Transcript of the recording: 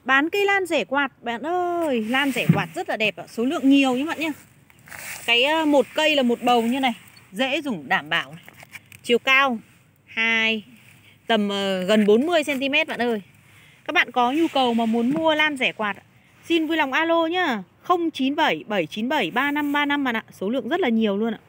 Bán cây lan rẻ quạt bạn ơi. Lan rẻ quạt rất là đẹp ạ. Số lượng nhiều như bạn nhá. Cái một cây là một bầu như này. Dễ dùng đảm bảo này. Chiều cao tầm gần 40 cm bạn ơi. Các bạn có nhu cầu mà muốn mua lan rẻ quạt, xin vui lòng alo nhá. 097 797 3535 bạn ạ. Số lượng rất là nhiều luôn ạ.